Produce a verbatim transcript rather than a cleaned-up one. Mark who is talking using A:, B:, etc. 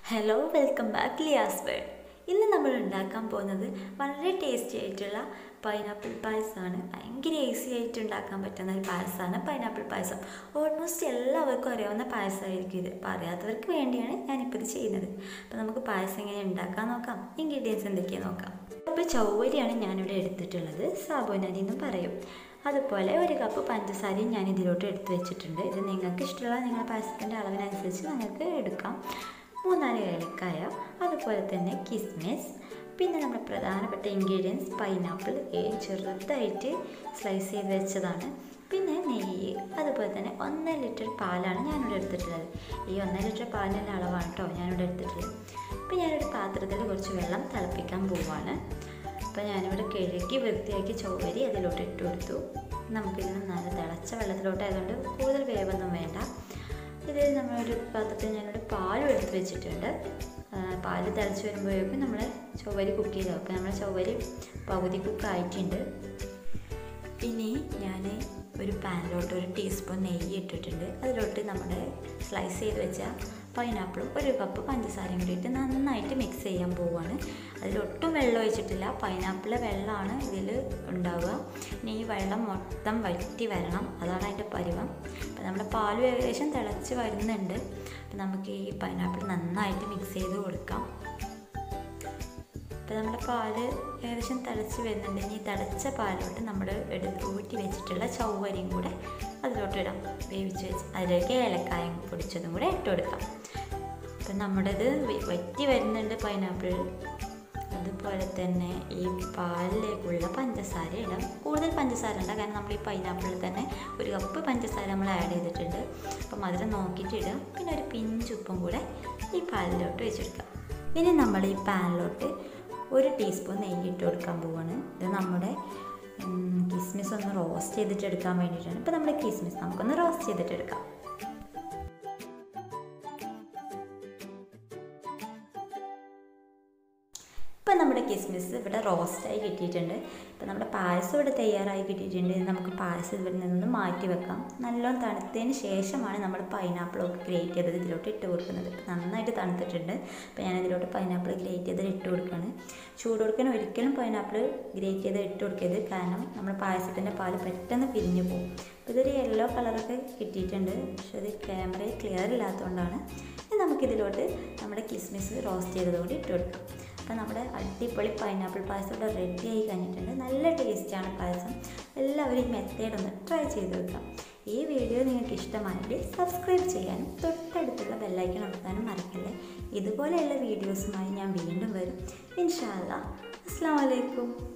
A: Hello, welcome back to malsbar. ഇന്ന് നമ്മൾ ഉണ്ടാക്കാൻ പോകുന്നത് വളരെ ടേസ്റ്റി ആയിട്ടുള്ള പൈനാപ്പിൾ പായസമാണ്. ഭയങ്കര ഈസി ആയിട്ട് ഉണ്ടാക്കാൻ പറ്റുന്ന ഒരു പായസമാണ് പൈനാപ്പിൾ പായസം. ഓൾമോസ്റ്റ് എല്ലാവർക്കും അറിയാവുന്ന പായസമായിരിക്കും ഇത്. അപ്പോൾ അറിയാത്തവർക്ക് വേണ്ടിയാണ് ഞാനിപ്പോൾ ഇത് ചെയ്യുന്നത്. അപ്പോൾ നമുക്ക് പായസം എങ്ങനെ ഉണ്ടാക്കാൻ നോക്കാം. ഇൻഗ്രീഡിയൻസ് എന്തൊക്കെയാണ് നോക്കാം. അപ്പോൾ ചൗവരിയാണ് ഞാനിവിടെ എടുത്തിട്ടുള്ളത്. സാബുനരി എന്നും പറയും. അതുപോലെ ഒരു കപ്പ് പഞ്ചസാരയും ഞാൻ ഇതിലോട്ട് എടുത്ത് വെച്ചിട്ടുണ്ട്. ഇത് നിങ്ങൾക്ക് ഇഷ്ടമുള്ള നിങ്ങളുടെ പായസത്തിൻ്റെ അളവിനനുസരിച്ച് നിങ്ങൾക്ക് എടുക്കാം. മൂന്നാല് ഏലക്കായ, അതുപോലെ തന്നെ കിസ്മിസ്, പിന്നെ നമ്മുടെ പ്രധാനപ്പെട്ട ഇൻഗ്രീഡിയൻസ് പൈനാപ്പിൾ ചെറുതായിട്ട് സ്ലൈസ് ചെയ്ത് വെച്ചതാണ്, പിന്നെ നെയ്യ്, അതുപോലെ തന്നെ ഒന്നര ലിറ്റർ പാലാണ് ഞാനിവിടെ എടുത്തിട്ടുള്ളത്. ഈ ഒന്നര ലിറ്റർ പാലിൻ്റെ അളവാണ് കേട്ടോ ഞാനിവിടെ എടുത്തിട്ടുള്ളത്. അപ്പോൾ ഞാനൊരു പാത്രത്തിൽ കുറച്ച് വെള്ളം തിളപ്പിക്കാൻ പോവുകയാണ്. അപ്പോൾ ഞാനിവിടെ കഴുകി വൃത്തിയാക്കി ചൗവരി അതിലോട്ട് ഇട്ട് കൊടുത്തു. നമുക്കിതിന് നല്ല തിളച്ച വെള്ളത്തിലോട്ട് ആയതുകൊണ്ട് കൂടുതൽ വേവൊന്നും വേണ്ട. ഇതിൽ നമ്മളൊരു പാത്രത്തിൽ ഞാനൊരു പാലും എടുത്ത് വെച്ചിട്ടുണ്ട്. പാല് തിളച്ച് വരുമ്പോഴേക്കും നമ്മൾ ചൗവരി കുക്ക് ചെയ്താൽ അപ്പോൾ നമ്മൾ ചൗവരി പകുതി കുക്കായിട്ടുണ്ട്. ഇനി ഞാൻ ഒരു പാനിലോട്ട് ഒരു ടീസ്പൂൺ നെയ്യ് ഇട്ടിട്ടുണ്ട്. അതിലോട്ട് നമ്മുടെ സ്ലൈസ് ചെയ്ത് വെച്ച പൈനാപ്പിളും ഒരു കപ്പ് പഞ്ചസാരയും കൂടിയിട്ട് നന്നായിട്ട് മിക്സ് ചെയ്യാൻ പോവുകയാണ്. അതിലൊട്ടും വെള്ളം ഒഴിച്ചിട്ടില്ല. പൈനാപ്പിളിലെ വെള്ളമാണ് ഇതിൽ ഉണ്ടാവുക. ഇനി ഈ വെള്ളം മൊത്തം വറ്റി വരണം, അതാണ് അതിൻ്റെ പരുവം. അപ്പോൾ നമ്മുടെ പാലും ഏകദേശം തിളച്ച് വരുന്നുണ്ട്. അപ്പോൾ നമുക്ക് ഈ പൈനാപ്പിൾ നന്നായിട്ട് മിക്സ് ചെയ്ത് കൊടുക്കാം. അപ്പോൾ നമ്മുടെ പാല് ഏകദേശം തിളച്ച് വരുന്നുണ്ട്. ഇനി തിളച്ച പാലോട്ട് നമ്മൾ എടുത്ത് ഊറ്റി വെച്ചിട്ടുള്ള ചൗവരിയും കൂടെ അതിലോട്ട് ഇടാം. വേവിച്ച് വെച്ച് അതിലേക്ക് ഏലക്കായും പൊടിച്ചതും കൂടെ ഇട്ട് കൊടുക്കാം. അപ്പം നമ്മുടേത് വറ്റി വരുന്നുണ്ട് പൈനാപ്പിൾ. അതുപോലെ തന്നെ ഈ പാലിലേക്കുള്ള പഞ്ചസാര ഇടാം. കൂടുതൽ പഞ്ചസാര ഇടാം, കാരണം നമ്മൾ ഈ പൈനാപ്പിളിൽ തന്നെ ഒരു കപ്പ് പഞ്ചസാര നമ്മൾ ആഡ് ചെയ്തിട്ടുണ്ട്. അപ്പം മധുരം നോക്കിയിട്ട് ഇടാം. പിന്നെ ഒരു പിഞ്ച് ഉപ്പും കൂടെ ഈ പാലിലോട്ട് വെച്ചെടുക്കാം. ഇനി നമ്മൾ ഈ പാനിലോട്ട് ഒരു ടീസ്പൂൺ നെയ്യ് ഇട്ട് കൊടുക്കാൻ പോവുകയാണ്. ഇത് നമ്മുടെ കിസ്മിസ് ഒന്ന് റോസ്റ്റ് ചെയ്തിട്ട് എടുക്കാൻ വേണ്ടിയിട്ടാണ്. ഇപ്പോൾ നമ്മുടെ കിസ്മിസ് നമുക്കൊന്ന് റോസ്റ്റ് ചെയ്തിട്ട് എടുക്കാം. ഇപ്പം നമ്മുടെ കിസ്മിസ് ഇവിടെ റോസ്റ്റായി കിട്ടിയിട്ടുണ്ട്. ഇപ്പം നമ്മുടെ പായസം ഇവിടെ തയ്യാറായി കിട്ടിയിട്ടുണ്ട്. നമുക്ക് പായസം ഇവിടെ നിന്ന് മാറ്റി വെക്കാം. നല്ലോണം തണുത്തതിന് ശേഷമാണ് നമ്മൾ പൈനാപ്പിളൊക്കെ ഗ്രേറ്റ് ചെയ്തത് ഇതിലോട്ട് ഇട്ട് കൊടുക്കുന്നത്. നന്നായിട്ട് തണുത്തിട്ടുണ്ട്. അപ്പോൾ ഞാൻ ഇതിലോട്ട് പൈനാപ്പിൾ ഗ്രേറ്റ് ചെയ്ത് ഇട്ട് കൊടുക്കുകയാണ്. ചൂട് കൊടുക്കാൻ ഒരിക്കലും പൈനാപ്പിൾ ഗ്രേറ്റ് ചെയ്ത് ഇട്ട് കൊടുക്കരുത്, കാരണം നമ്മുടെ പായസത്തിൻ്റെ പാല് പെട്ടെന്ന് പിരിഞ്ഞു പോകും. അപ്പോൾ ഇതൊരു യെല്ലോ കളറൊക്കെ കിട്ടിയിട്ടുണ്ട്, പക്ഷേ അത് ക്യാമറയിൽ ക്ലിയർ ഇല്ലാത്തതുകൊണ്ടാണ്. ഇനി നമുക്കിതിലോട്ട് നമ്മുടെ കിസ്മിസ് റോസ്റ്റ് ചെയ്തതുകൊണ്ട് ഇട്ട് കൊടുക്കാം. അപ്പോൾ നമ്മുടെ അടിപൊളി പൈനാപ്പിൾ പായസം ഇവിടെ റെഡി ആയി കഴിഞ്ഞിട്ടുണ്ട്. നല്ല ടേസ്റ്റാണ് പായസം. എല്ലാവരും ഈ മെത്തേഡ് ഒന്ന് ട്രൈ ചെയ്ത് വെക്കാം. ഈ വീഡിയോ നിങ്ങൾക്ക് ഇഷ്ടമായെങ്കിൽ സബ്സ്ക്രൈബ് ചെയ്യാനും തൊട്ടടുത്തുള്ള ബെല്ലൈക്കൺ അമർത്താനും മറക്കല്ലേ. ഇതുപോലെയുള്ള വീഡിയോസുമായി ഞാൻ വീണ്ടും വരും. ഇൻഷാ അല്ലാഹ്. അസ്സലാമു അലൈക്കും.